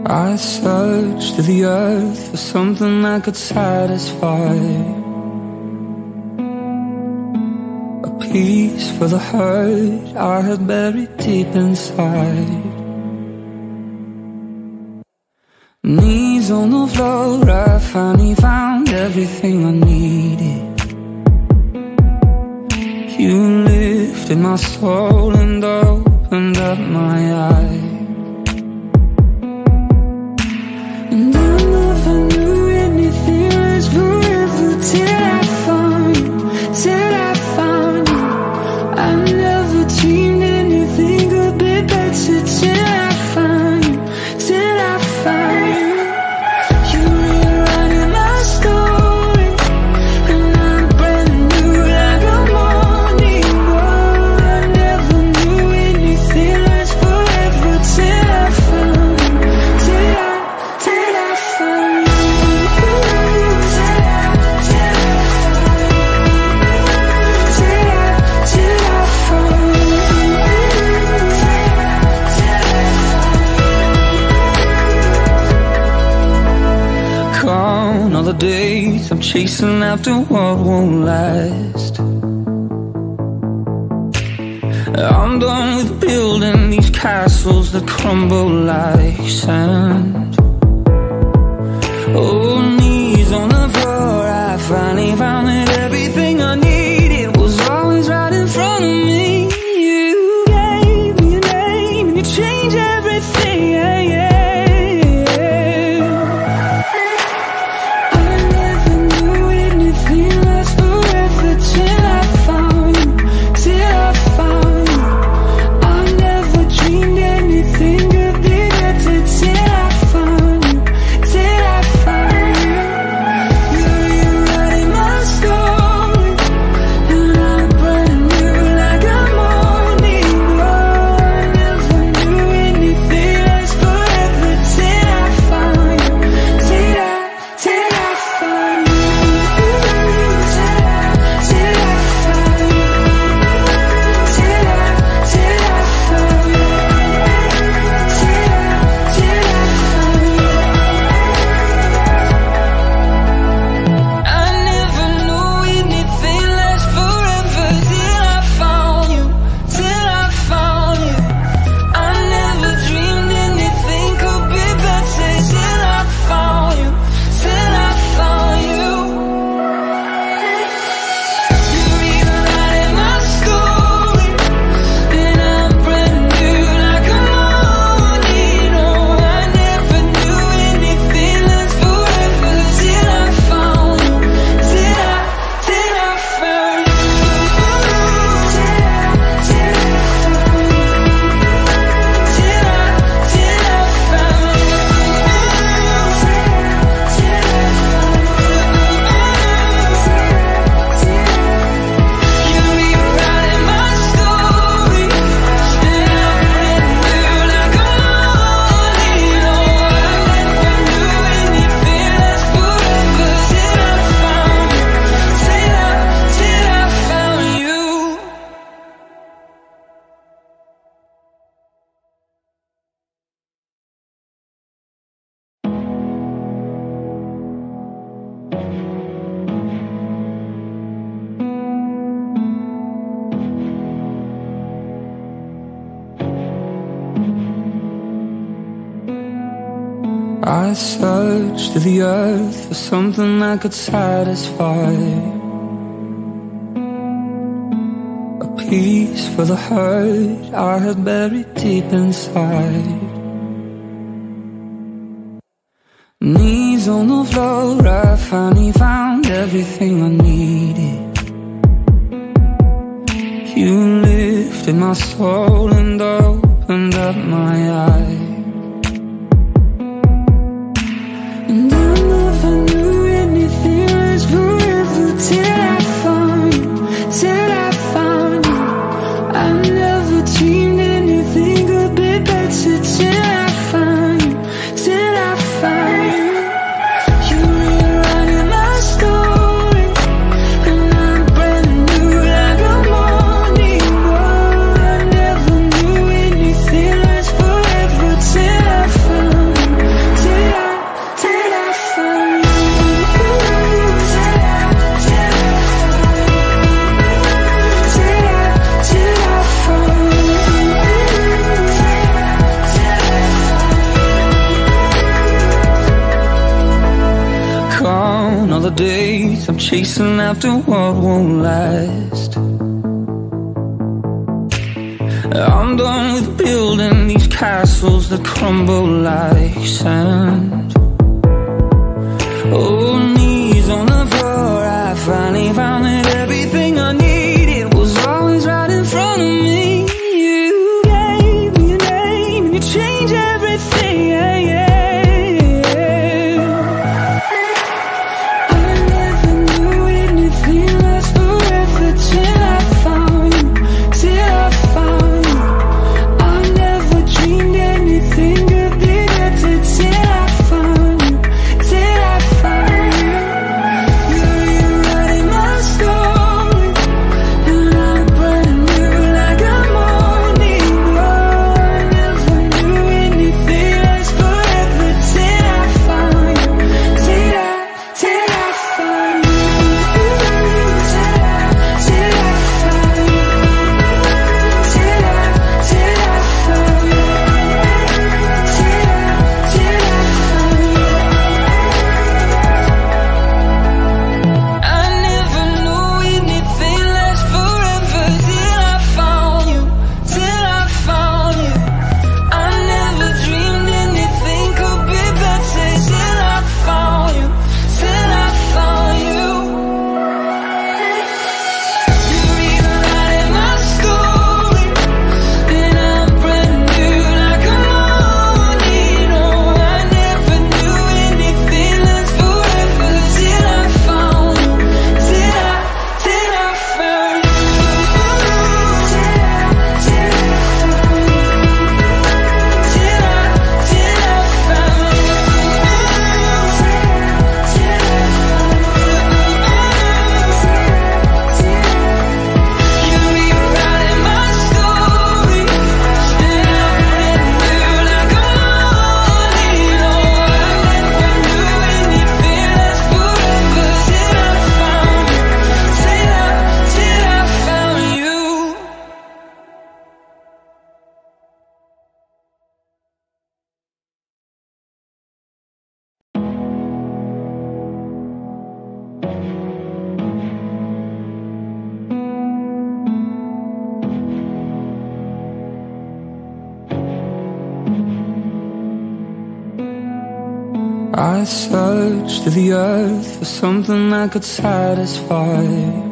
I searched through the earth for something that could satisfy, a peace for the hurt I had buried deep inside. Knees on the floor, I finally found everything I needed. You lifted my soul and opened up my eyes. And I never knew anything was forever till I found you, till I found you. I never dreamed anything could be better till I found you, till I found you. You rewriting my story, and I'm brand new like a morning glow. I never knew anything lasts forever till I found you, till I found you. Gone all the days I'm chasing after what won't last. I'm done with building these castles that crumble like sand. Oh, knees on the floor, I finally found that everything I needed was always right in front of me. You gave me a name and you changed everything, yeah, yeah. I never knew anything lasts forever till I found you, till I found you. I never dreamed anything could be better till I found you, till I found you. You're rewriting my story, and I'm brand new like a morning glow. I never knew anything lasts forever till I found you, till I found you, till I found you, till I found you, till I found you. I never knew anything lasts forever till I found you, till I found you. I never dreamed anything could be better till I found you, till I found you. You're rewriting my story, and I'm brand new like a morning. Oh, I never knew anything lasts forever till I found you, till I found you, till I found you, till I found you, You're rewriting my story, and I'm brand new like a morning. Oh, I never knew anything lasts forever till I found you, till I found you. I searched through the earth for something that could satisfy, a peace for the hurt I had buried deep inside. Knees on the floor, I finally found everything I needed. You lifted my soul and opened up my eyes. And I never knew anything lasts forever till I found you, till I found you. I never dreamed anything could be better till I found you, till I found you. You're rewriting my story, and I'm brand new like a morning glow. I never knew anything lasts forever days I'm chasing after what won't last. I'm done with building these castles that crumble like sand. Oh, knees on the floor, I finally found that everything I needed was always right in front of me. You gave me a name and you changed everything, yeah, yeah. I searched through the earth for something that could satisfy,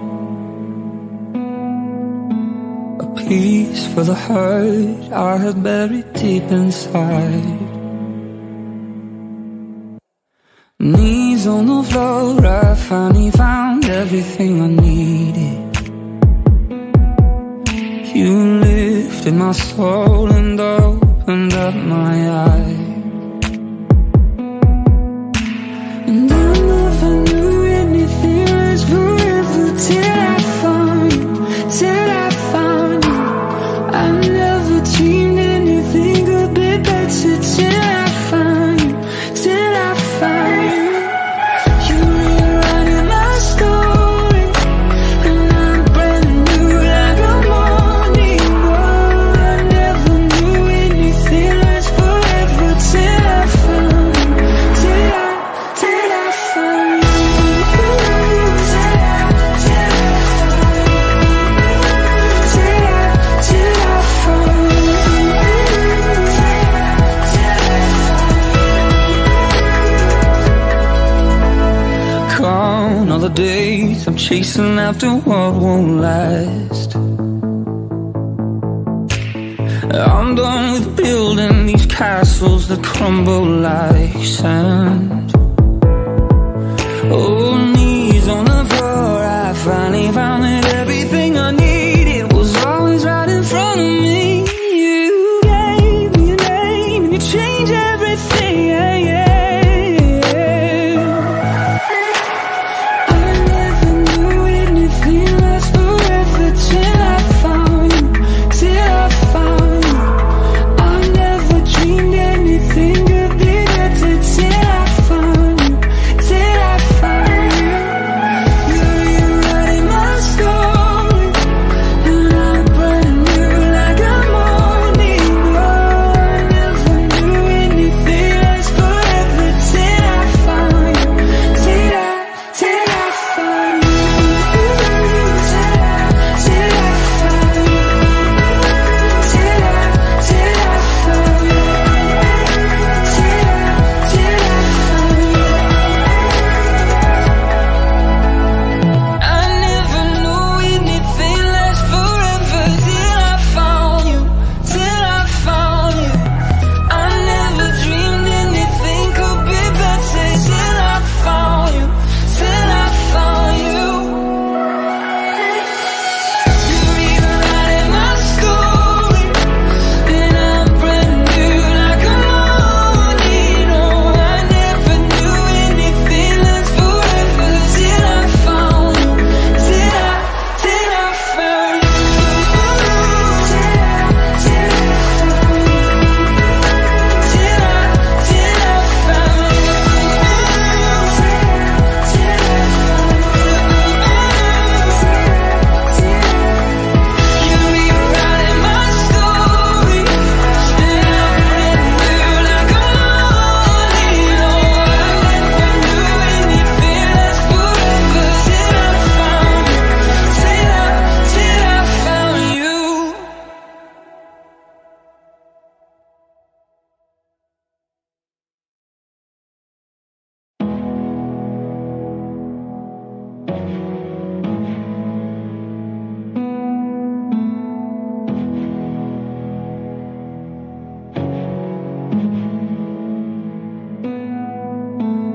a peace for the hurt I had buried deep inside. Knees on the floor, I finally found everything I needed. You lifted my soul and opened up my eyes. And I never knew anything was forever till I found you, till I found you. I never dreamed anything could be better till I found you, till I found you. You rewriting my story, and I'm brand new like a morning glow. I never knew anything lasts forever till I found you, till I found you. Count all the days I'm chasing after what won't last. I'm done with building these castles that crumble like sand. Oh, knees on the floor, I finally found that everything I needed was always right in front of me. You gave me a name and you changed everything, yeah, yeah. I never knew anything lasts forever till I found you, till I found you. I never dreamed anything could be better till I found you, till I found you. You're rewriting my story.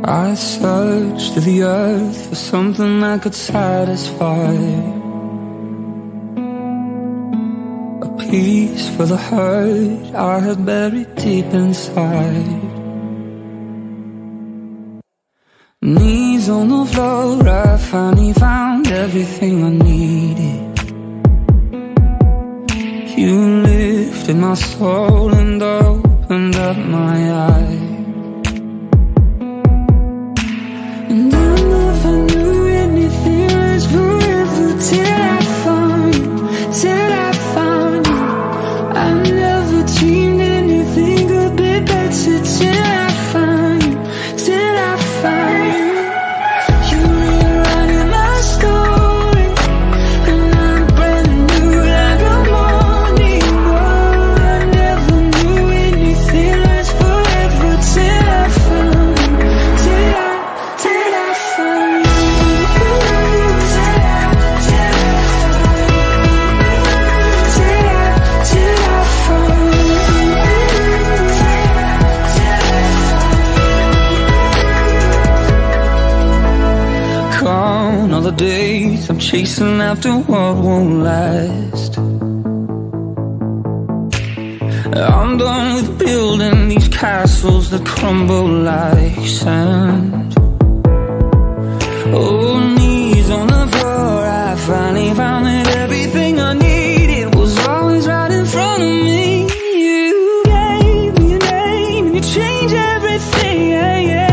I searched through the earth for something that could satisfy, a peace for the hurt I had buried deep inside. Knees on the floor, I finally found everything I needed. You lifted my soul and opened up my eyes. And I never knew anything was forever till I found you, till I found you. I never dreamed anything could be better till I found you, till I found you. You rewriting my story, and I'm brand new like a morning glow. I never knew anything lasts forever till I found you, till I found you. Gone all the days I'm chasing after what won't last. I'm done with building these castles that crumble like sand. Oh, knees on the floor, I finally found that everything I needed was always right in front of me. You gave me a name and you changed everything, yeah, yeah.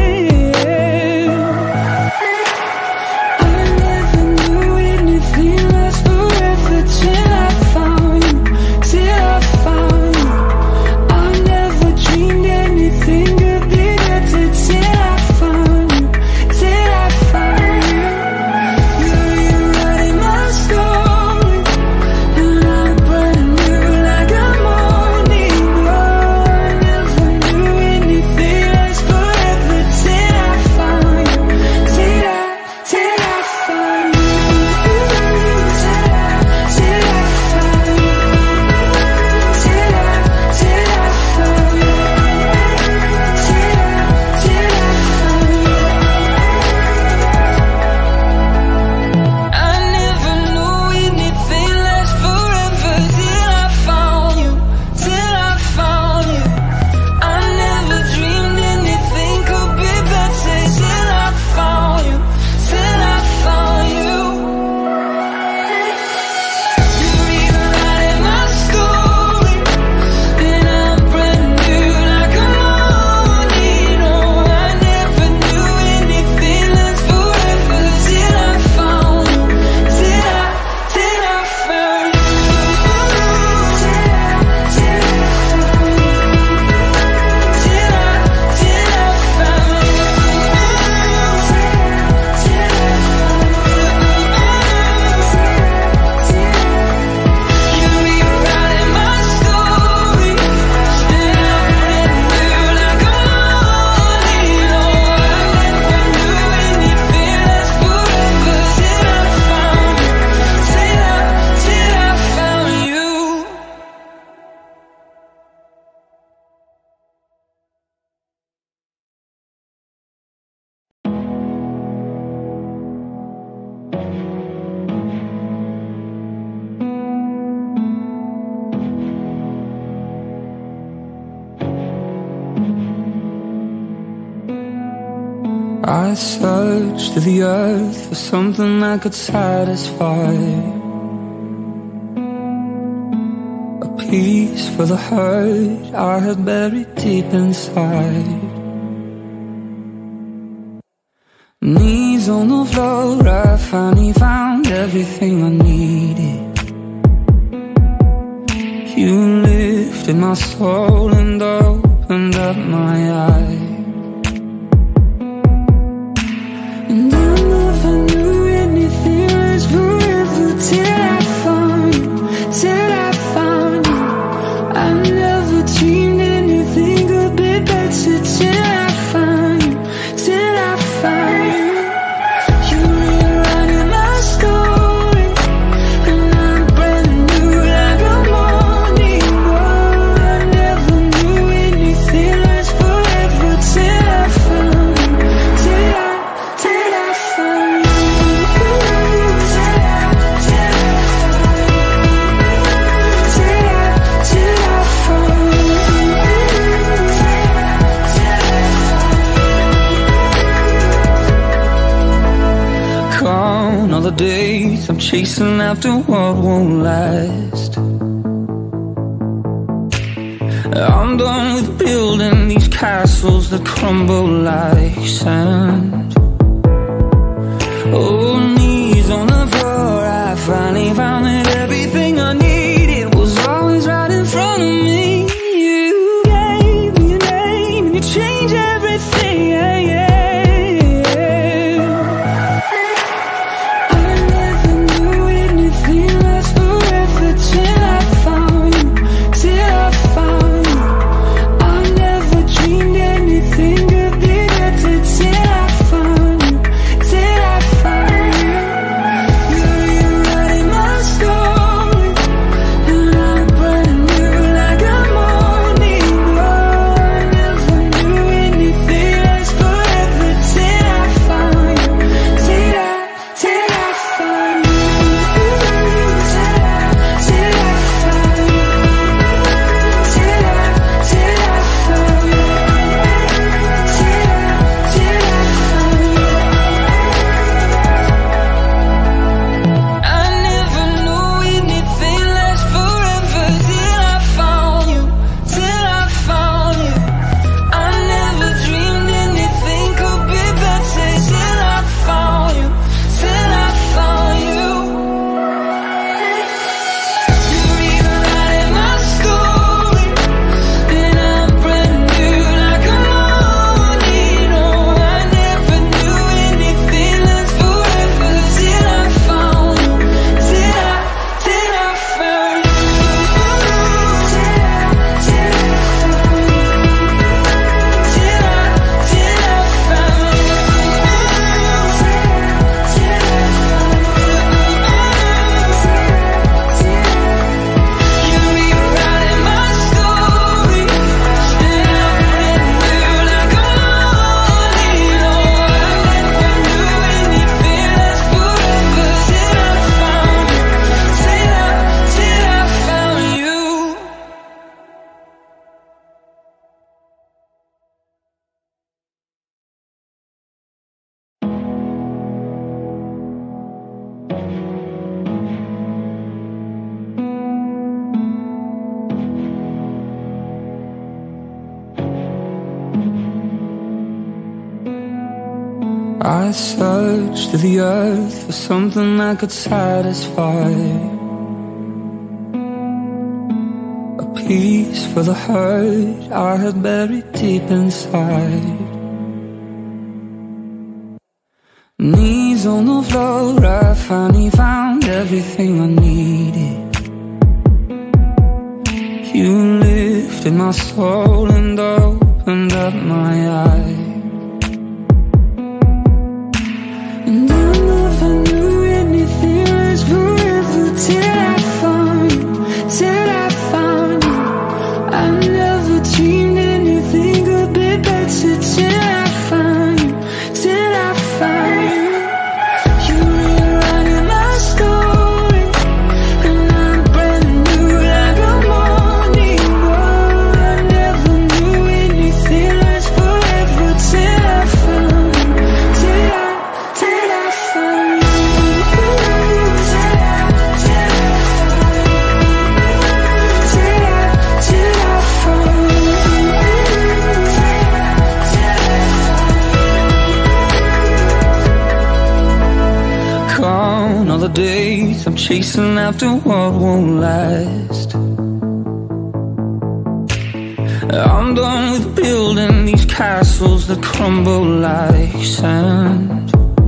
I never knew anything lasts forever till I found you, till I found you. I never dreamed anything could be better till I found you, till I found you. You're rewriting my story, and I'm brand new like a morning glow. I never knew anything lasts forever till I found you, till I found you, till I found you, till I found you, till I found you. I never knew anything lasts forever till I found you, till I found you. I never dreamed anything could be better till I found you, till I found you. You're rewriting my story, and I'm brand new like a morning. Oh, I never knew anything lasts forever till I found you, till I found you, till I found you, till I found you, You're rewriting my story, and I'm brand new like a morning. Oh, I never knew anything lasts forever till I found you, till I found you. I searched through the earth for something that could satisfy, a peace for the hurt I had buried deep inside. Knees on the floor, I finally found everything I needed. You lifted my soul and opened up my eyes. And I never knew anything lasts forever till I found you, till I found you. I never dreamed anything could be better till I found you, till I found you. You're rewriting my story, and I'm brand new like a morning glow. I never knew anything lasts forever all the days I'm chasing after what won't last. I'm done with building these castles that crumble like sand. Oh, knees on the floor, I finally found that everything I needed was always right in front of me. You gave me a name and you changed everything, yeah, yeah. I searched through the earth for something that could satisfy, a peace for the hurt I had buried deep inside. Knees on the floor, I finally found everything I needed. You lifted my soul and opened up my eyes. And I never knew anything lasts forever till I found you, till I found you. I never dreamed anything could be better till I found you, till I found you. You rewriting my story, and I'm brand new like a morning glory. I never knew anything lasts forever till I found you, till I found you. Gone all the days I'm chasing after what won't last. I'm done with building these castles that crumble like sand.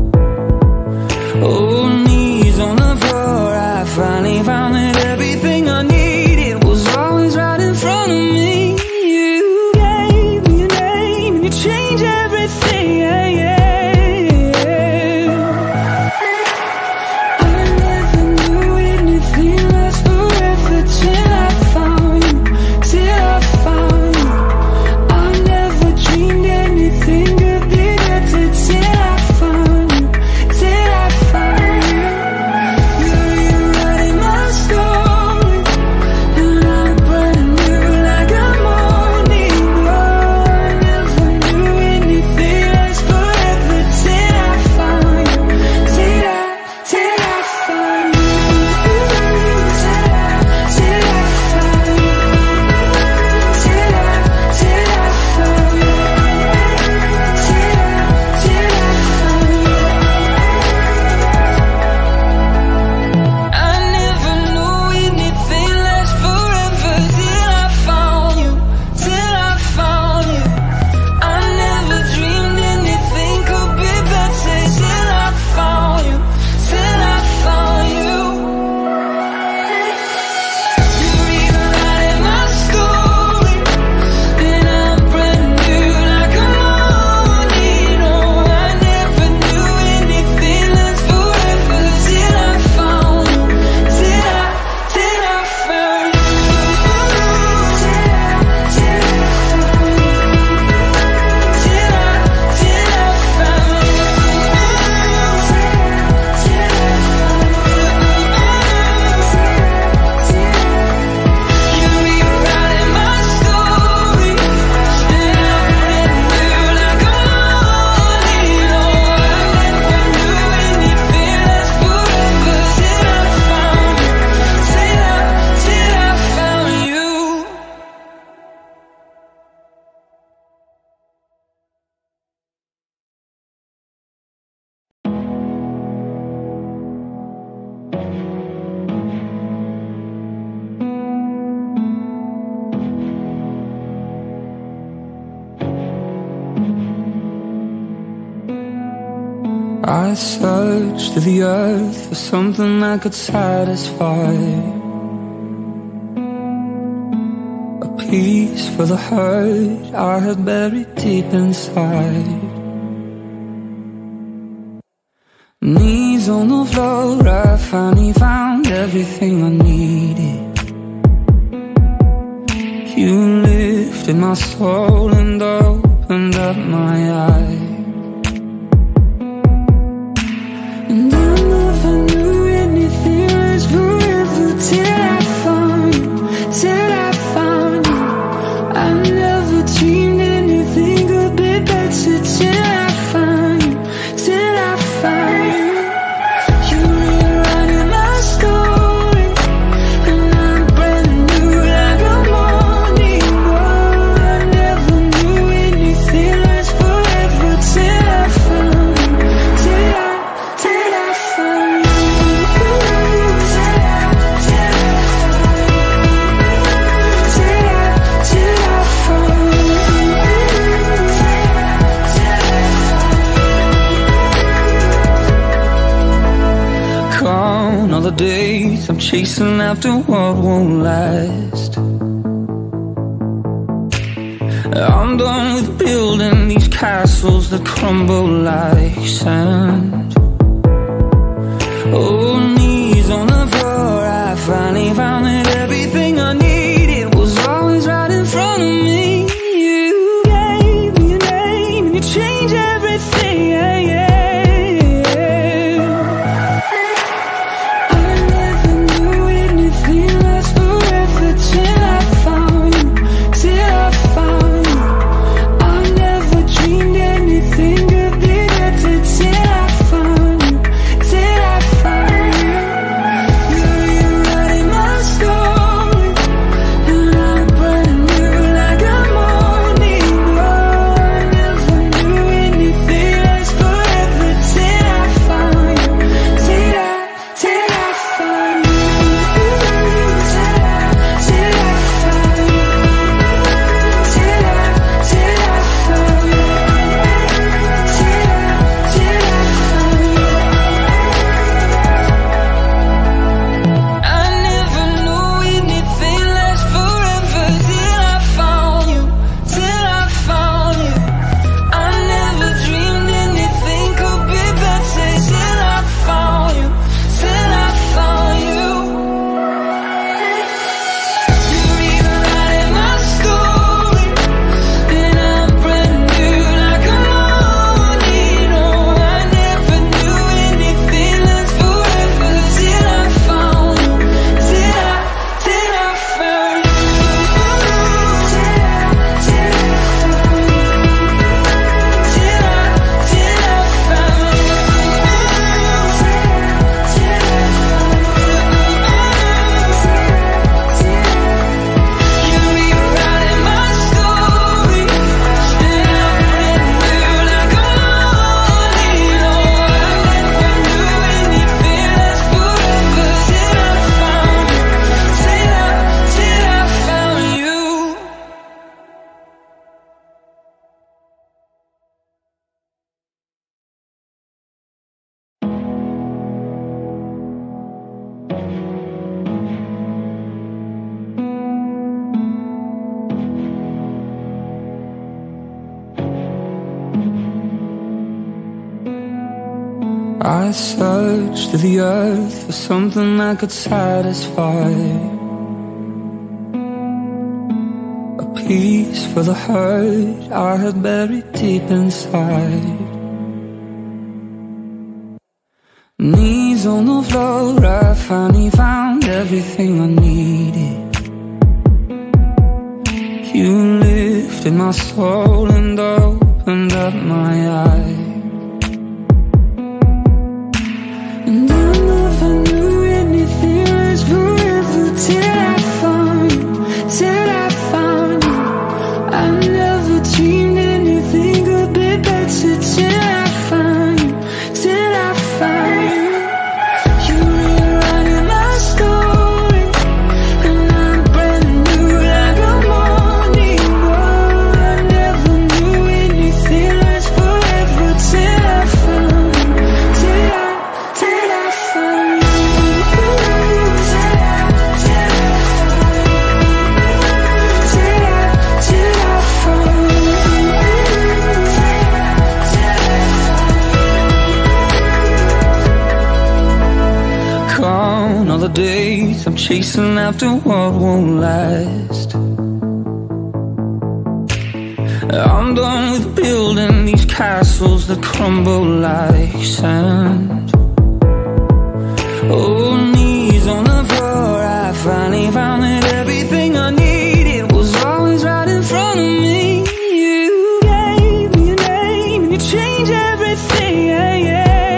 Oh, knees on the floor, I finally found that everything I needed was always right in front of me. You gave me a name and you changed everything, yeah, yeah. I never knew anything lasts forever till I found you, till I found you. I never dreamed anything could be better till I found you, till I found you. You rewriting my story, and I'm brand new like a morning glory. I never knew anything lasts forever I searched through the earth for something that could satisfy, a peace for the hurt I had buried deep inside. Knees on the floor, I finally found everything I needed. You lifted my soul and opened up my eyes. And I never knew anything was forever till I found you, till I found you. I never dreamed anything could be better till I found you, till I found you. You rewriting my story, and I'm brand new like a morning glow. I never knew anything lasts forever till I found you, till I found you. Count all the days I'm chasing after what won't last. I'm done with building these castles that crumble like sand. Oh, knees on the floor, I finally found that everything I needed was always right in front of me. You gave me a name and you changed everything, yeah, yeah. I never knew anything lasts forever till I found you, till I found you. I never dreamed anything could be better till I found you, till I found you. You're rewriting my story, and I'm brand new like a morning glow. I never knew anything lasts forever till I found you, till I found you, till I found you, till I found you, till I found you. I never knew anything lasts forever till I found you, till I found you. I never dreamed anything could be better till I found you, till I found you. You're rewriting my story, and I'm brand new like a morning. Oh, I never knew anything lasts forever till I found you, till I found you, till I found you, till I found you, You're rewriting my story, and I'm brand new like a morning. Oh, I never knew anything lasts forever till I found you, till I found you. I searched through the earth for something that could satisfy, a peace for the hurt I had buried deep inside. Knees on the floor, I finally found everything I needed. You lifted my soul and opened up my eyes. And I never knew anything lasts forever till I found you, till I found you. I never dreamed anything could be better till I found you, till I found you. You rewriting my story, and I'm brand new like a morning glow. I never knew anything days I'm chasing after what won't last. I'm done with building these castles that crumble like sand. Oh, knees on the floor, I finally found that everything I needed was always right in front of me. You gave me a name and you changed everything, yeah, yeah.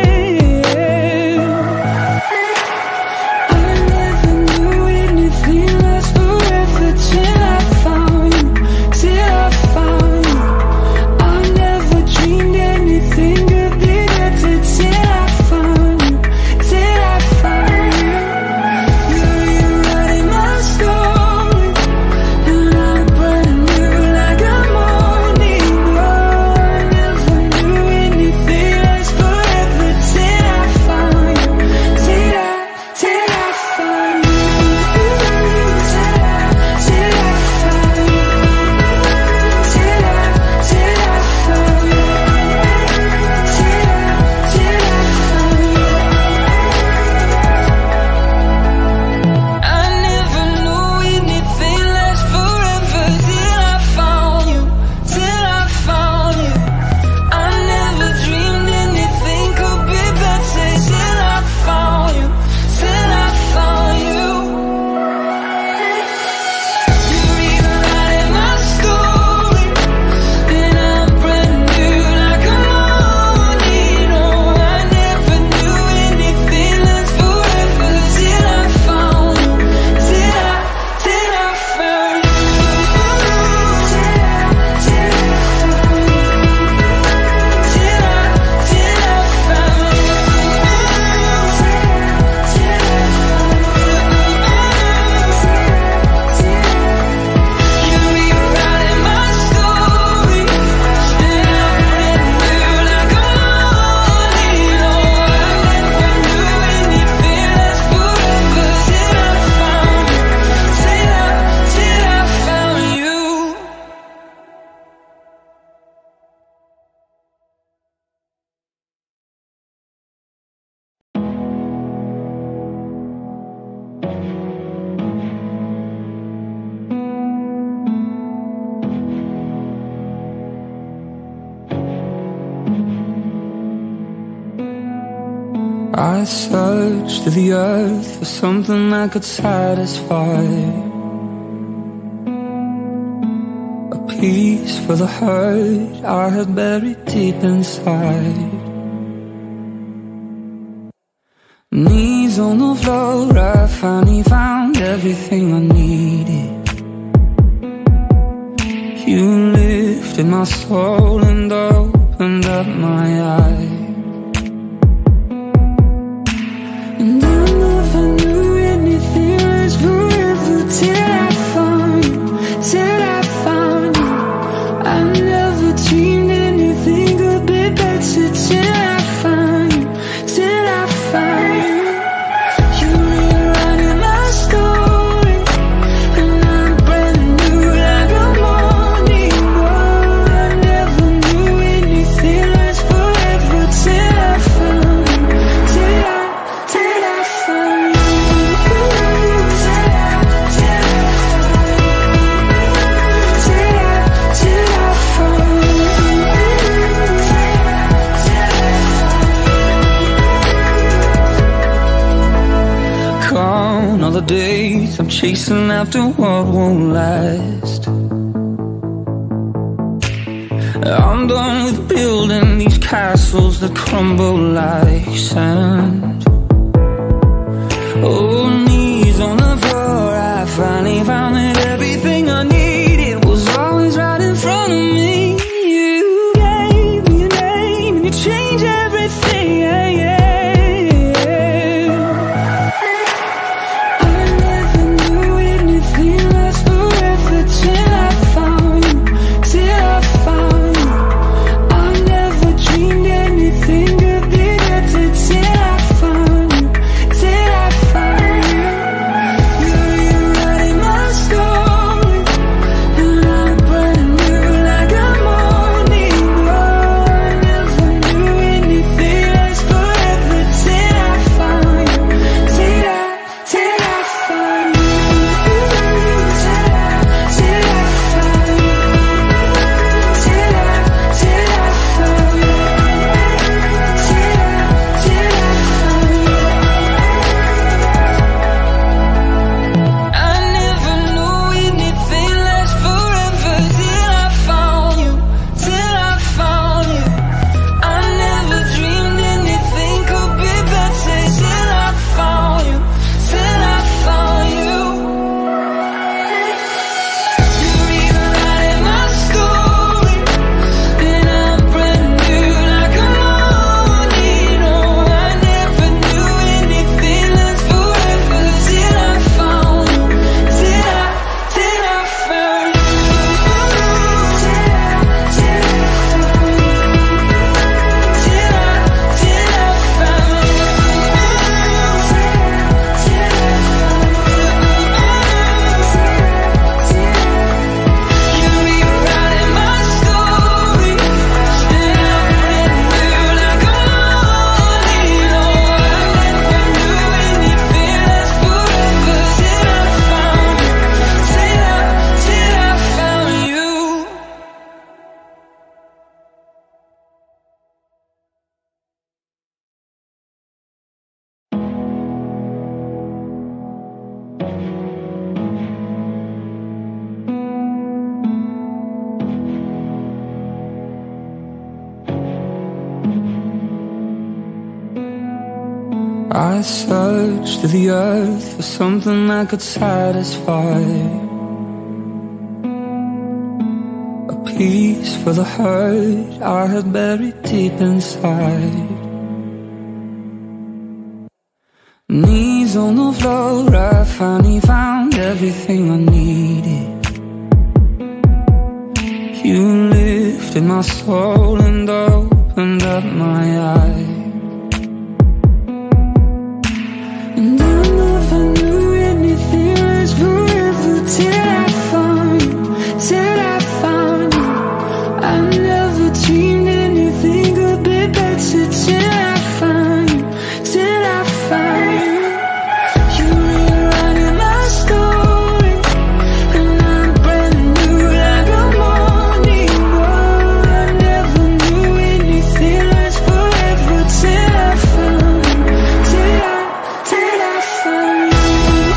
I searched through the earth for something that could satisfy, a peace for the hurt I had buried deep inside. Knees on the floor, I finally found everything I needed. You lifted my soul and opened up my eyes. And I never knew anything lasts forever till I found you, till I found you. I never dreamed anything could be better till I found you, till I found you. You rewriting my story, and I'm brand new like a morning glow. I never knew anything lasts forever till I found you, till I found you. Gone all the days I'm chasing after what won't last. I'm done with building these castles that crumble like sand. Oh, knees on the floor, I finally found that everything I needed was always right in front of me. You gave me a name and you changed everything, yeah, yeah. I never knew anything lasts forever till I found you, till I found you. I never dreamed anything could be better till I found you, till I found you. You rewriting my I searched through the earth for something that could satisfy, a peace for the hurt I had buried deep inside. Knees on the floor, I finally found everything I needed. You lifted my soul and opened up my eyes. And I never knew anything was forever till I found you, till I found you. I never dreamed anything could be better till I found you, till I found you. You rewriting my story, and I'm brand new like a morning glow. I never knew anything lasts forever till I found you, till I found you.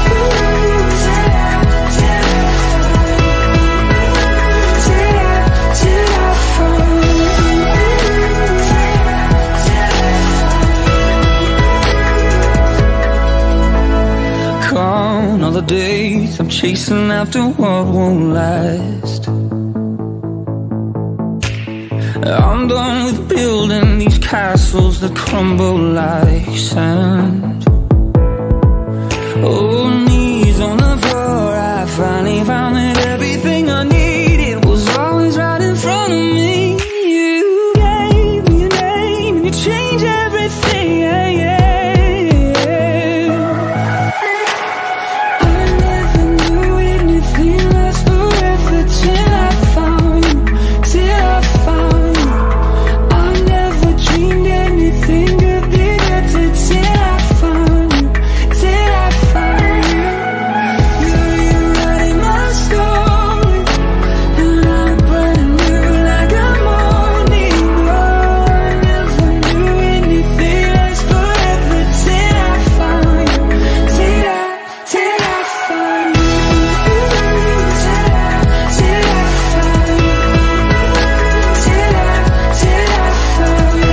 Gone all the days I'm chasing after what won't last. I'm done with building these castles that crumble like sand. Oh, knees on the floor, I finally found that everything I needed was always right in front of me. You gave me a name and you changed everything, yeah, yeah. I never knew anything lasts forever till I found you, till I found you. I never dreamed anything could be better till I found you, till I found you. You're rewriting my story, and I'm brand new like a morning glow. I never knew anything lasts forever till I found you, till I found you, till I found you, till I found you, till I found you.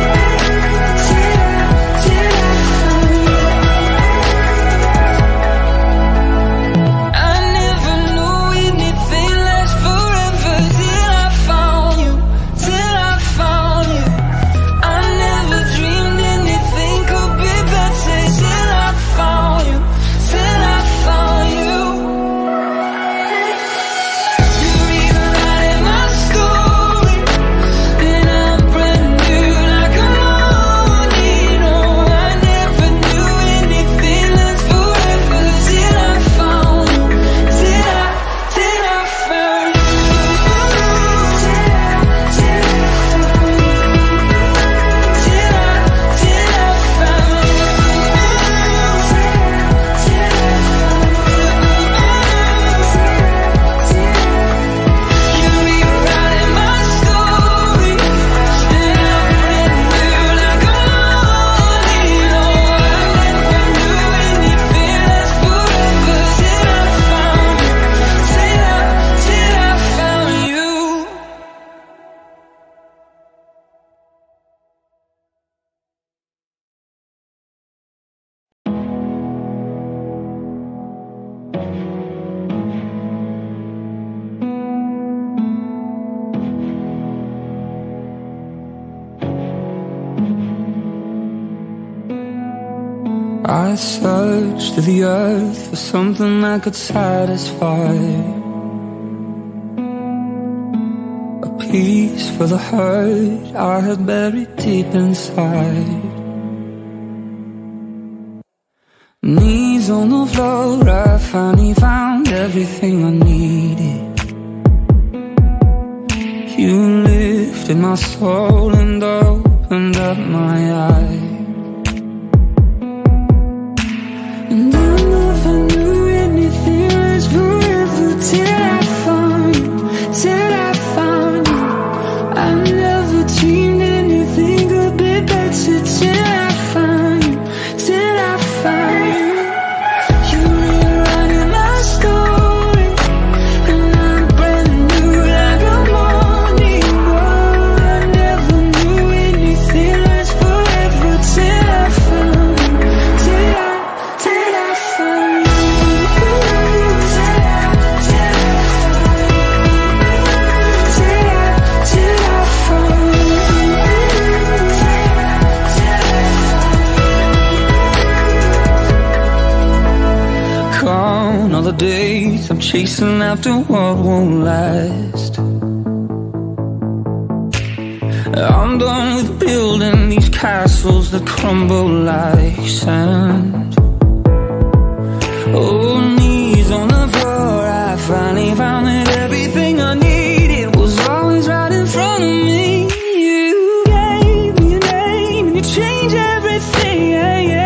I never knew anything lasts forever till I found you, till I found you. I never dreamed anything could be better till I found you, till I found you. You're rewriting my story, and I'm brand new like a morning. Oh, I never knew anything lasts forever till I found you, till I found you, till I found you, till I found you, You're rewriting my story, and I'm brand new like a morning. Oh, I never knew anything lasts forever till I found you, till I found you. I searched through the earth for something that could satisfy, a peace for the hurt I had buried deep inside. Knees on the floor, I finally found everything I needed. You lifted my soul and opened up my eyes. And I never knew anything was forever till I found you, till I found you. I never dreamed anything could be better till I found you, till I found you. You're rewriting my story, and I'm brand new like a morning glow. I never knew anything lasts forever Stop chasing after what won't last. I'm done with building these castles that crumble like sand. Oh, knees on the floor, I finally found that everything I needed was always right in front of me. You gave me a name, you changed everything, yeah, yeah.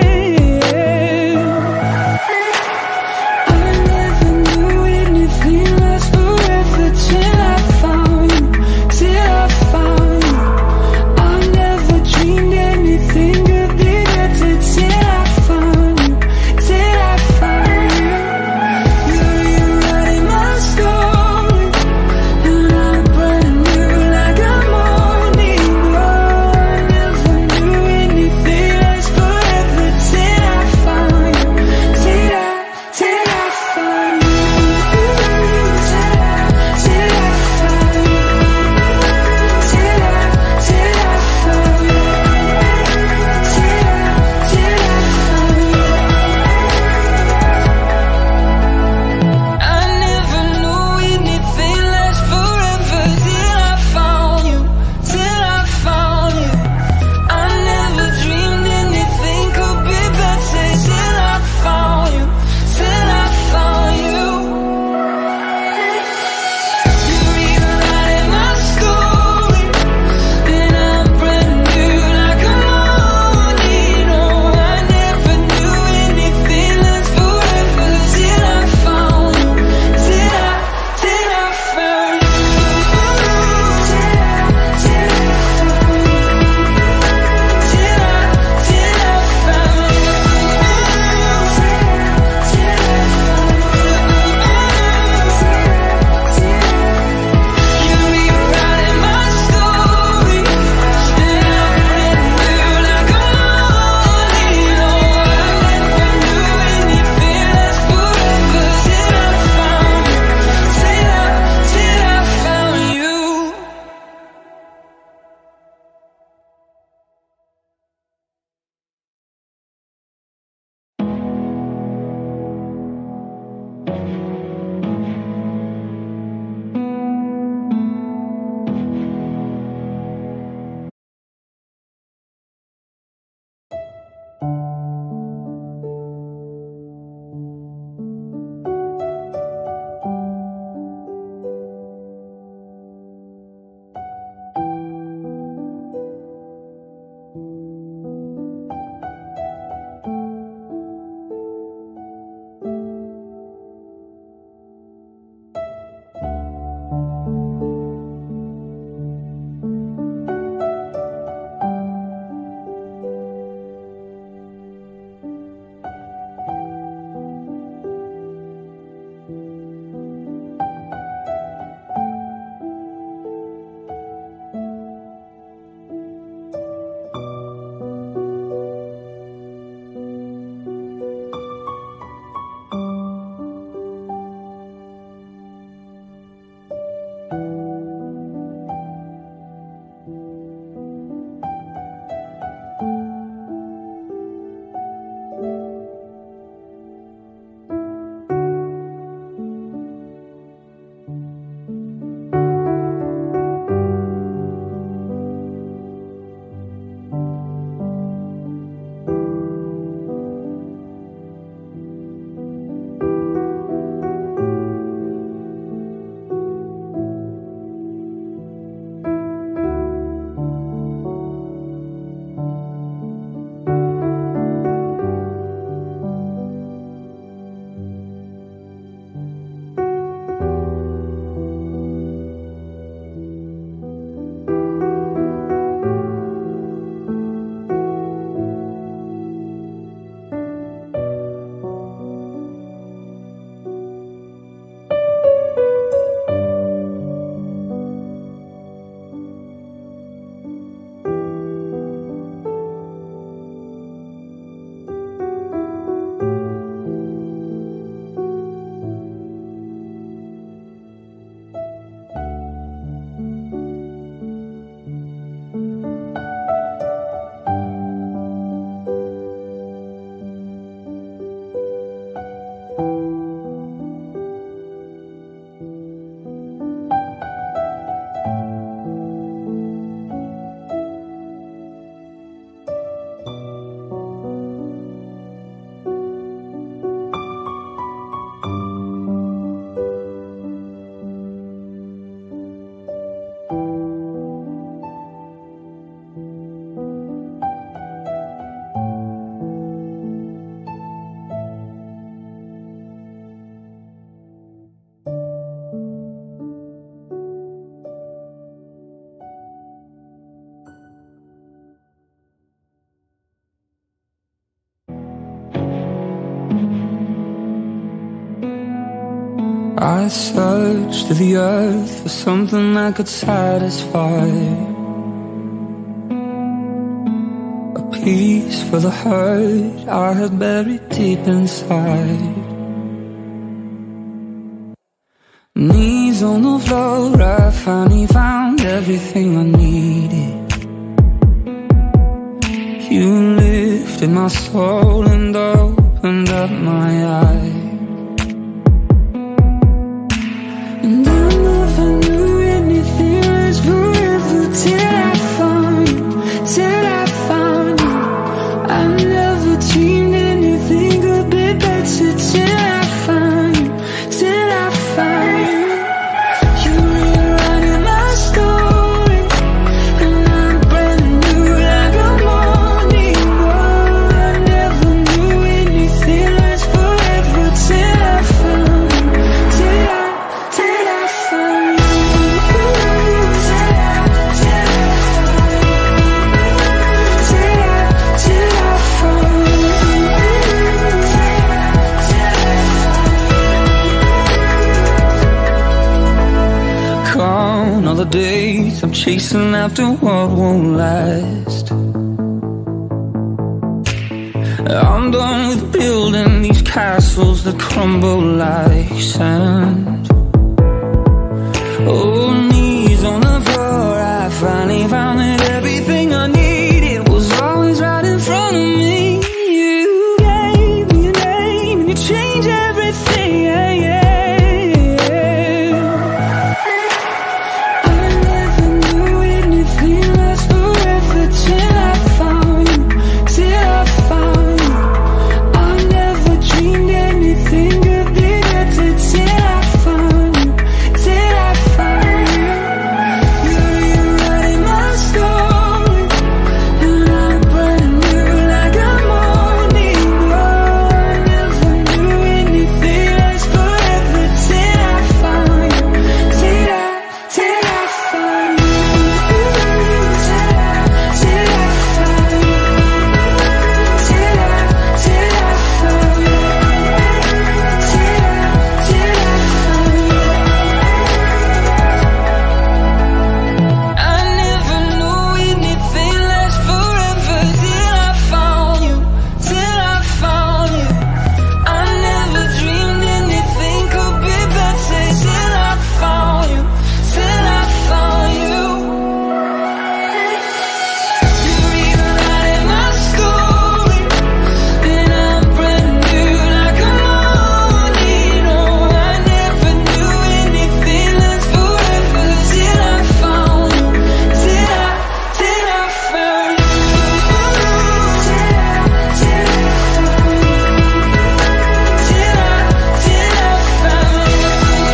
I never knew anything lasts forever till I found you, till I found you. I never dreamed anything could be better till I found you, till I found you. You're rewriting my story. I searched through the earth for something that could satisfy, a peace for the hurt I had buried deep inside. Knees on the floor, I finally found everything I needed. You lifted my soul and opened up my eyes. And I never knew anything was forever till I found you, till I found you. I never dreamed anything could be better till I found you, till I found you. You rewriting my story, and I'm brand new like a morning glow. I never knew anything lasts forever till I found you, till I found you. Count all the days I'm chasing after what won't last. I'm done with building these castles that crumble like sand. Oh, knees on the floor, I finally found that everything I needed was always right in front of me. You gave me a name and you changed everything, yeah, yeah. I never knew anything lasts forever till I found you, till I found you. I never dreamed anything could be better till I found you, till I found you. You're rewriting my story, and I'm brand new like a morning glow. I never knew anything lasts forever till I found you, till I found you, till I found you, till I found you, till I found you. I never knew anything lasts forever till I found you, till I found you. I never dreamed anything could be better till I found you, till I found you. You're rewriting my story, and I'm brand new like a morning. Oh, I never knew anything lasts forever till I found you, till I found you, till I found you, till I found you,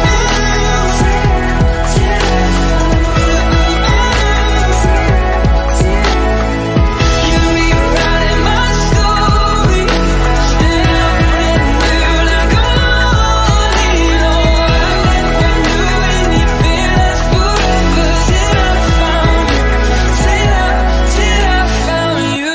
You're rewriting my story, and I'm brand new like a morning. Oh, I never knew anything lasts forever till I found you, till I found you.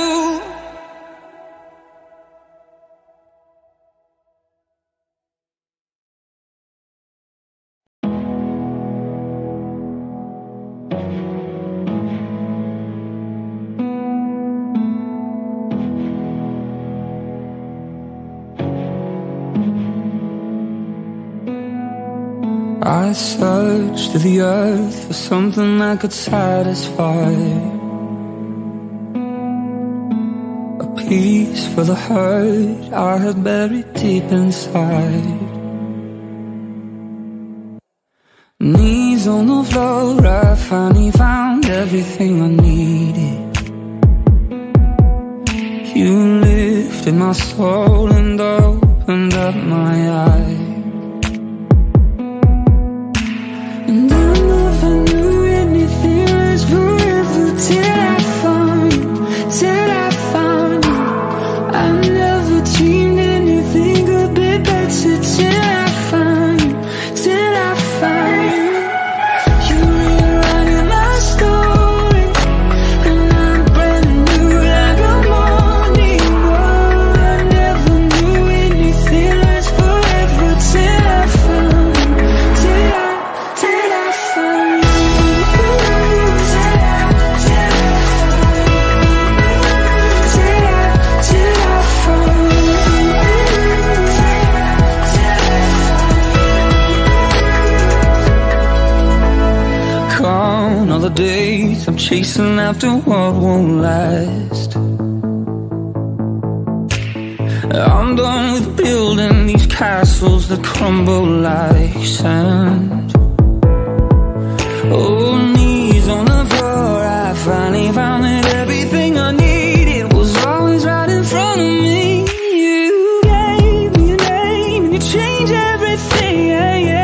I searched through the earth for something that could satisfy, a peace for the hurt I had buried deep inside. Knees on the floor, I finally found everything I needed. You lifted my soul and opened up my eyes. And I never knew anything was forever till I found you, till I found you. I never dreamed anything could be better till I found you, till I found you. You're rewriting my story, and I'm brand new like a morning glow. I never knew anything lasts forever I'm chasing after what won't last. I'm done with building these castles that crumble like sand. Oh, knees on the floor, I finally found that everything I needed was always right in front of me. You gave me a name, you changed everything, yeah, yeah.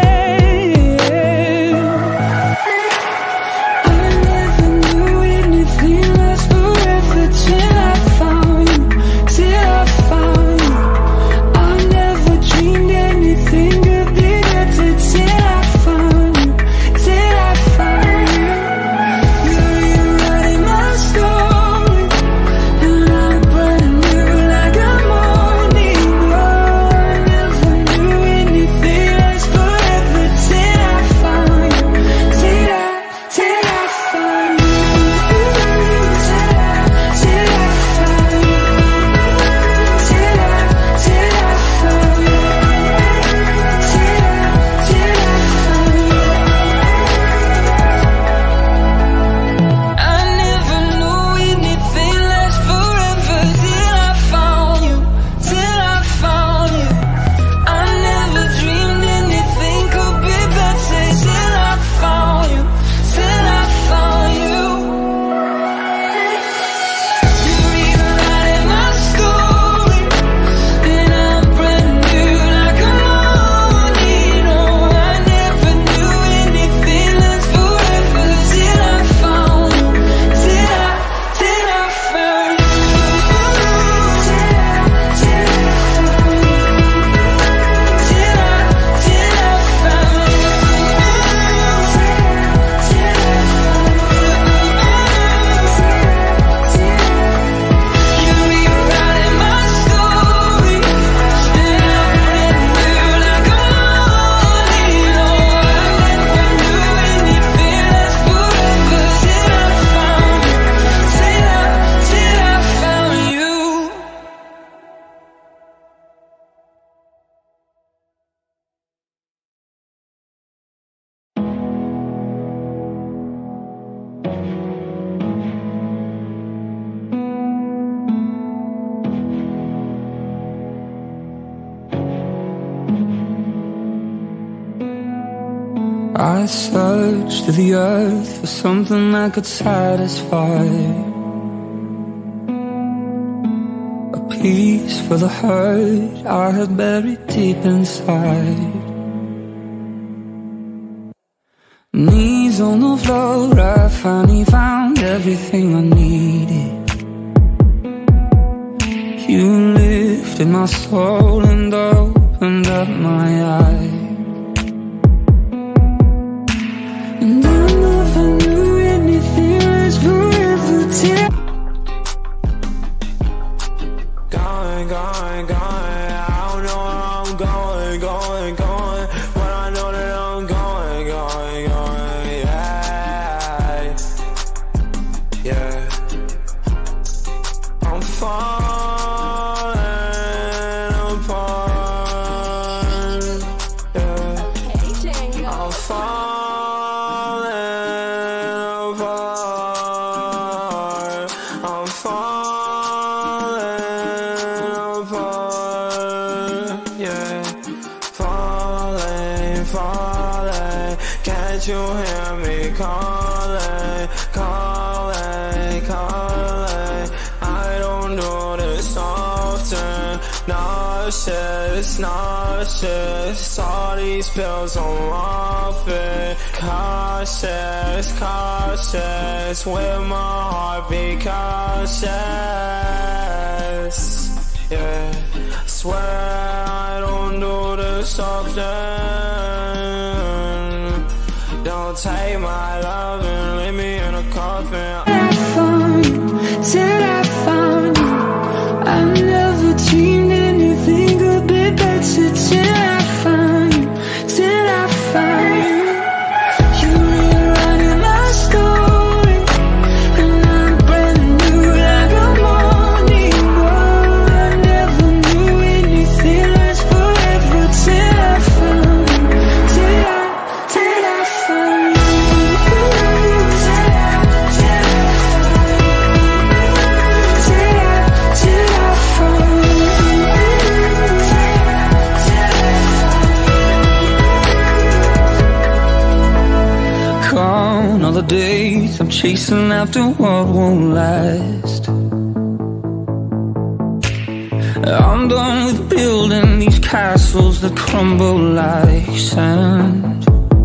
I searched through the earth for something that could satisfy, a peace for the hurt I had buried deep inside. Knees on the floor, I finally found everything I needed. You lifted my soul and opened up my eyes. And I never knew anything was forever till Going, going, going, I don't know where I'm going, going, going, but I know that I'm going, going, going, yeah, yeah. I'm falling apart, yeah. I'm falling apart, I'm falling apart, yeah. Falling, falling, can't you hear me calling, calling, calling? I don't do this often. Nauseous, nauseous, all these pills I'm off it. Cautious, cautious, with my heart be cautious, yeah. Swear I don't do this often. Don't take my love and leave me in a coffin. Till I found you, I never dreamed anything could be better. Till I found you, till I found you. You rewriting my story, and I'm brand new like a morning glow. I never knew anything lasts forever. Till I found you, till I found you. chasing after what won't last. I'm done with building these castles that crumble like sand.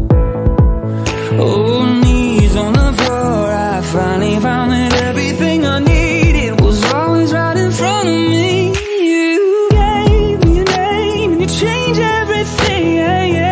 Oh, knees on the floor, I finally found that everything I needed was always right in front of me. You gave me a name and you changed everything, yeah, yeah.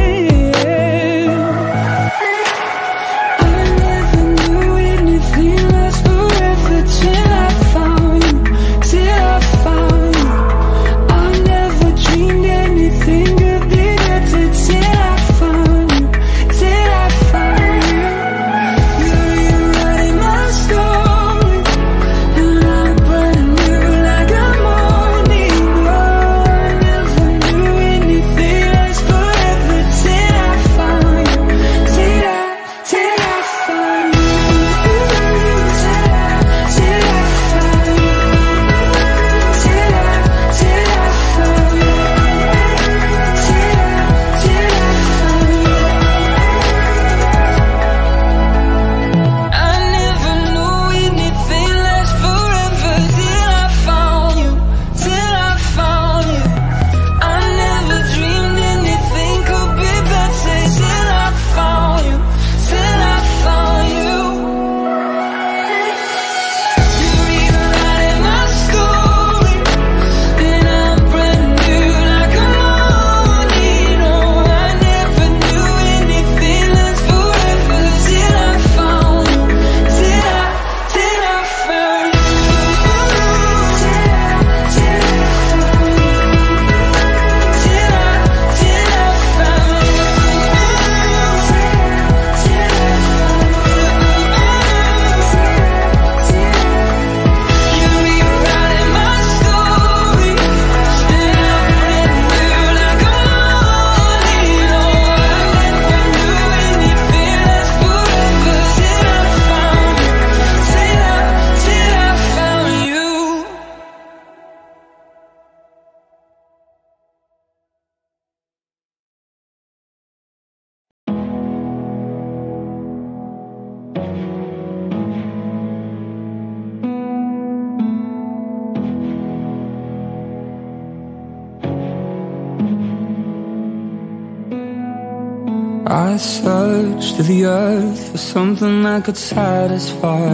I searched through the earth for something that could satisfy,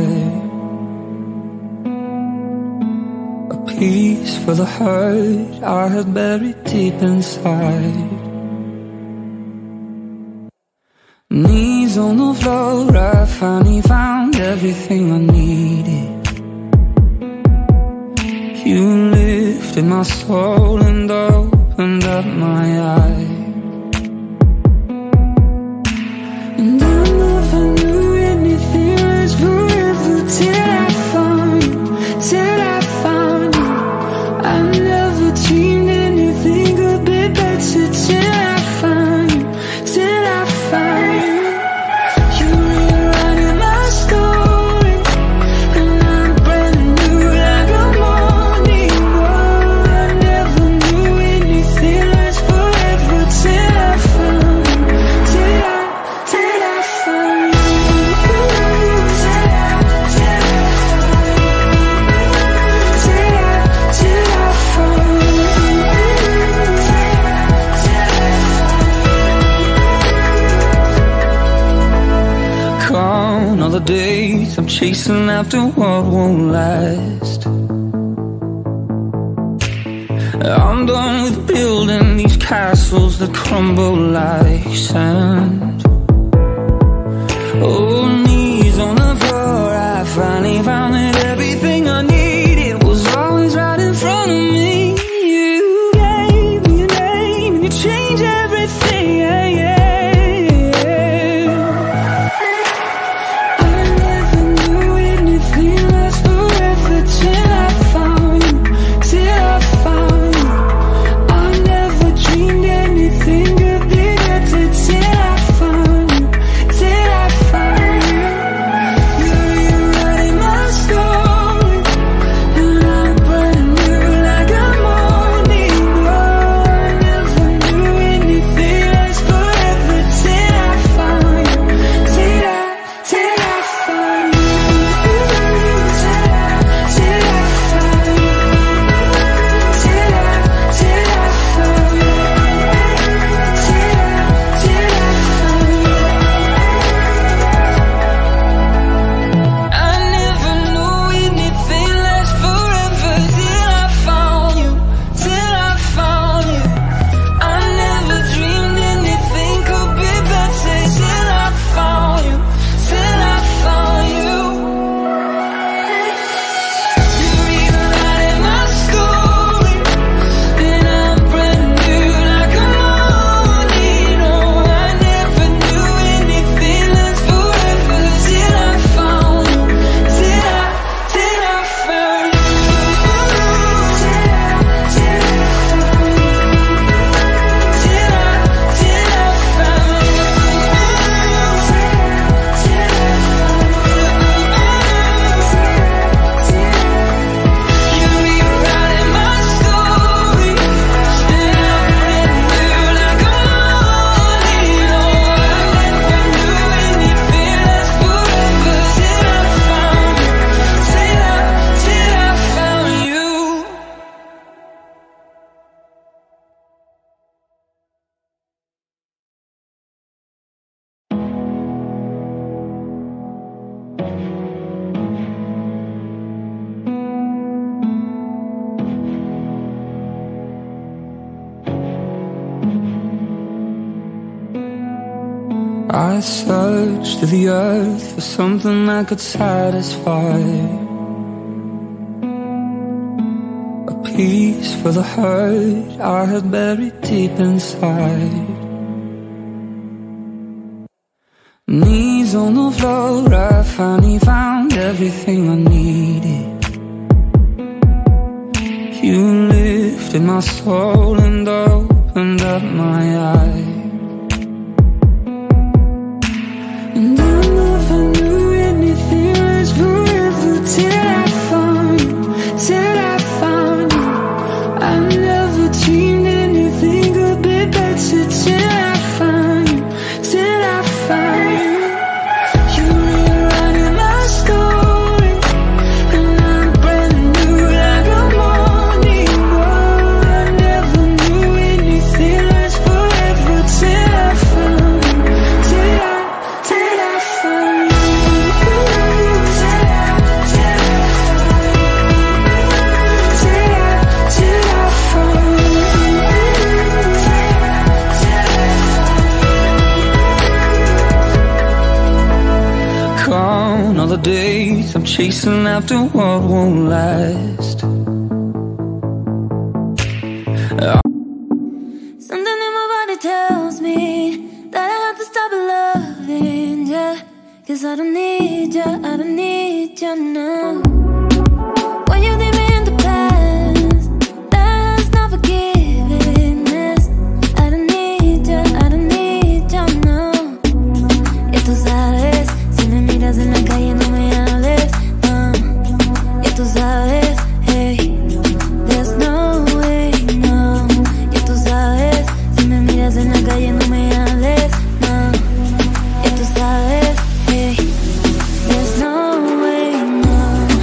a peace for the hurt I had buried deep inside. Knees on the floor, I finally found everything I needed. You lifted my soul and opened up my eyes. And I never knew anything was forever till I found you, till I found you. I never dreamed anything could be better till I found you, till I found you. You rewriting my story, and I'm brand new like a morning glow. I never knew anything lasts forever till I found you, till I found you. Gone all the days I'm chasing after what won't last. I'm done with building these castles that crumble like sand. Oh, knees on the floor, I finally found that everything I needed was always right in front of me. You gave me a name and you changed everything, yeah, yeah. I never knew anything lasts forever till I found you, till I found you. I never dreamed anything could be better till I found you, till I found you. You rewriting my story. I searched through the earth for something that could satisfy, a peace for the hurt I had buried deep inside. Knees on the floor, I finally found everything I needed. You lifted my soul and opened up my eyes. And I never knew anything was forever till I found you, till I found you. I never dreamed anything could be better till I found you, till I found you. You rewriting my story, and I'm brand new like a morning glow. I never knew anything lasts forever till I found you, till I found you. Count all the days I'm chasing after what won't last. Something in my body tells me that I have to stop loving ya, 'cause I don't need ya, I don't need ya now. When you leave me in the past, that's not forgiveness. I don't need ya, I don't need ya now. Y tú sabes, si me miras en la calle no me hables, no. Y tú sabes, hey, there's no way, no. Y tú sabes, si me miras en la calle no me hables, no. Y tú sabes, hey, there's no way, no.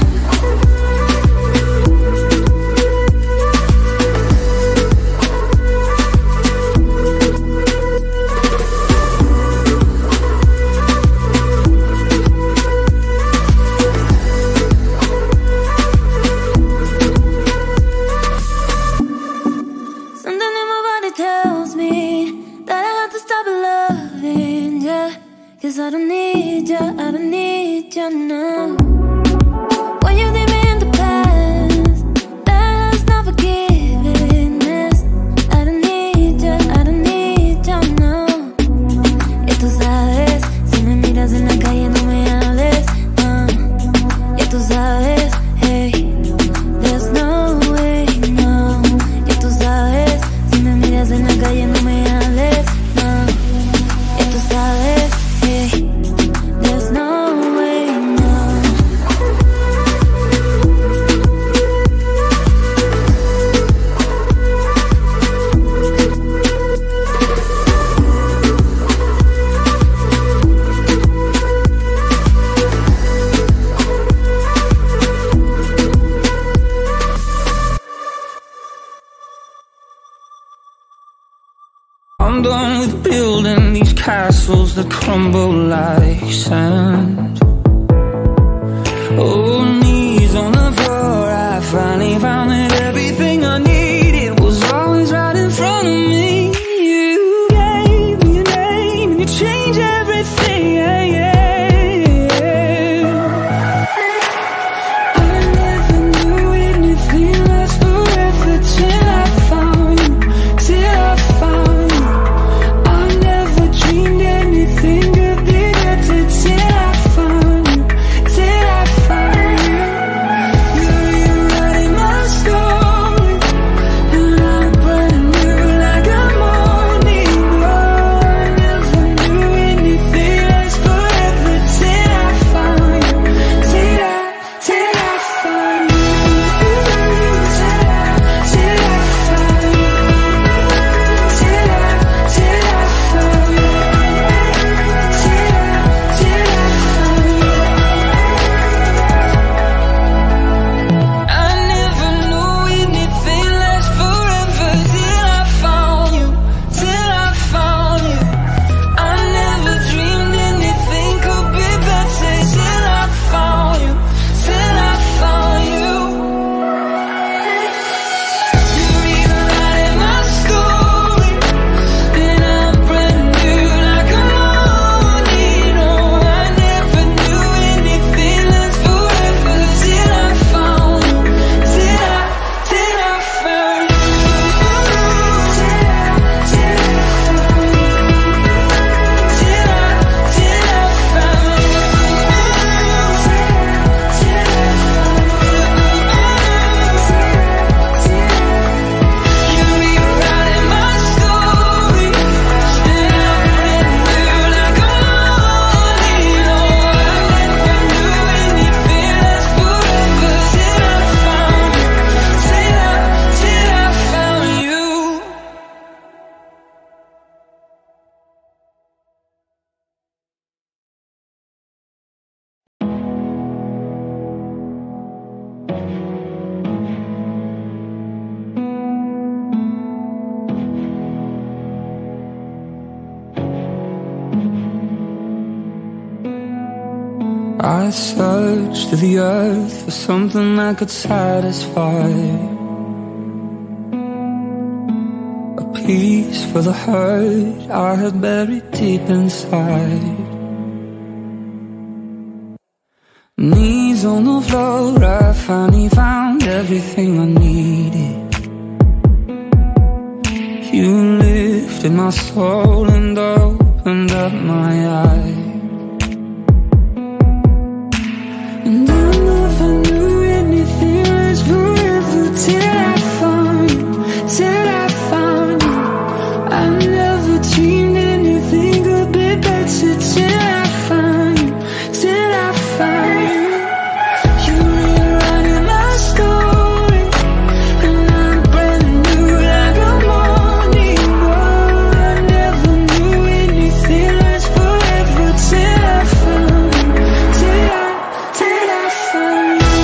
Something in my body tells me that I have to stop loving ya, 'cause I don't need ya, I don't need ya now. When you leave me in the past, that's not forgiveness. I don't need ya, I don't need ya now. Y tú sabes, si me miras en la calle no me hables, no. Y tú sabes, hey, there's no way, no. Y tú sabes, si me miras en la calle no me hables, no. Y tú sabes, hey, there's no way, no. I'm done with building these castles that crumble like sand. Oh, knees on the floor, I finally found that everything I needed was always right in front of me. You gave me a name and you changed everything, yeah, yeah. I never knew anything lasts forever till I found you, till I found you. I never dreamed anything could be better till I found you, till I found you. searched through the earth for something that could satisfy, a peace for the hurt I had buried deep inside. Knees on the floor, I finally found everything I needed. You lifted my soul and opened up my eyes. And I never knew anything was forever till I found you, till I found you. I never dreamed anything could be better till I found you, till I found you. You rewriting my story, and I'm brand new like a morning glow. I never knew anything lasts forever till I found you, till I found you.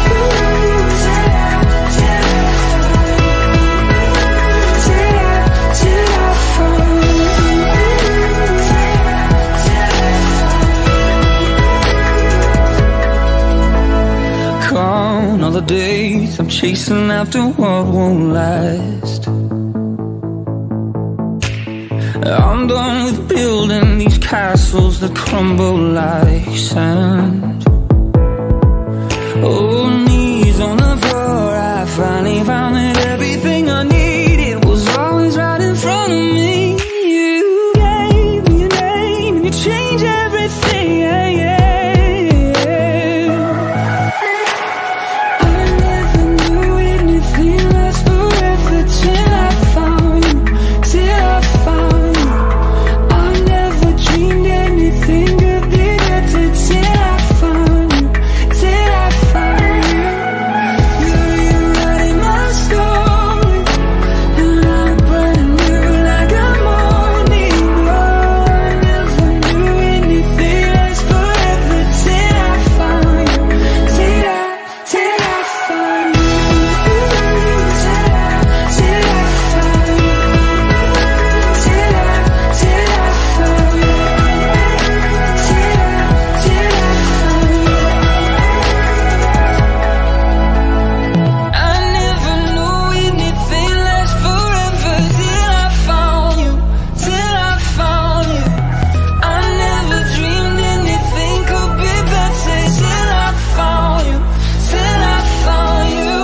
Gone all the days I'm chasing after what won't last. I'm done with building these castles that crumble like sand. Oh, knees on the floor, I finally found that everything I needed was always right in front of me. You gave me a name, you changed everything, yeah, yeah. I never knew anything lasts forever till I found you, till I found you. I never dreamed anything could be better till I found you, till I found you. You're rewriting my story, and I'm brand new like a morning glow. I never knew anything lasts forever till I found you, till I found you, till I found you, till I found you, till I found you. I never knew anything lasts forever till I found you, till I found you. I never dreamed anything could be better till I found you, till I found you.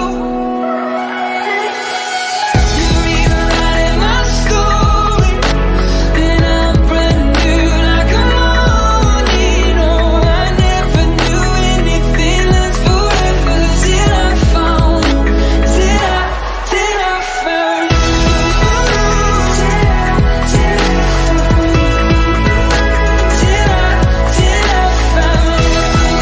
You're rewriting my story, and I'm brand new like a morning. Oh, I never knew anything lasts forever till I found you, till I found you, till I found you, till I found you,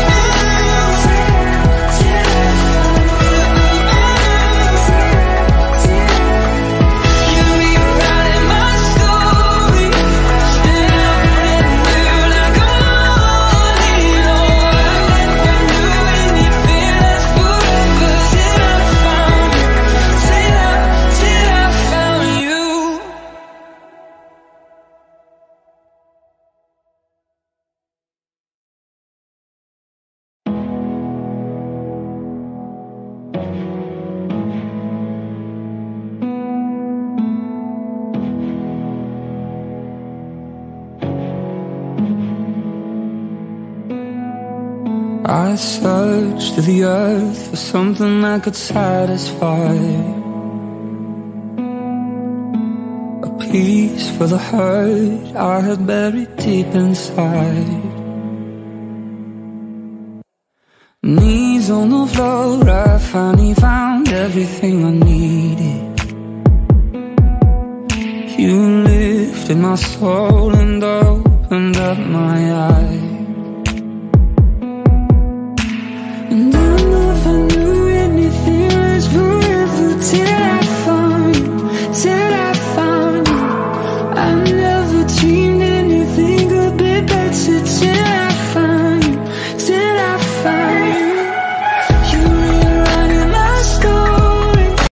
You're rewriting my story, and I'm brand new like a morning. Oh, I never knew anything lasts forever till I found you, till I found you. I searched through the earth for something that could satisfy, a peace for the hurt I had buried deep inside. Knees on the floor, I finally found everything I needed. You lifted my soul and opened up my eyes.